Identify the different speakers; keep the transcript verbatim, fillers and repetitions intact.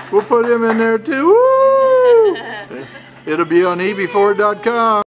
Speaker 1: We'll put him in there too. Woo! It'll be on e b ford dot com.